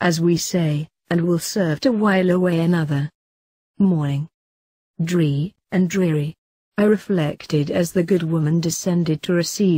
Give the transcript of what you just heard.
as we say, and will serve to while away another morning. Dree and dreary, I reflected as the good woman descended to receive